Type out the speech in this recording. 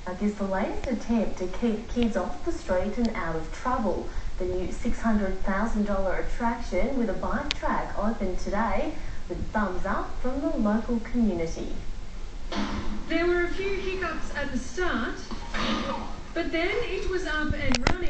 Is the latest attempt to keep kids off the street and out of trouble. The new $600,000 attraction with a bike track opened today with thumbs up from the local community. There were a few hiccups at the start, but then it was up and running.